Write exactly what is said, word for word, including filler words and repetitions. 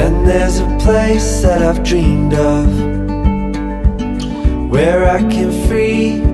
And there's a place that I've dreamed of, where I can free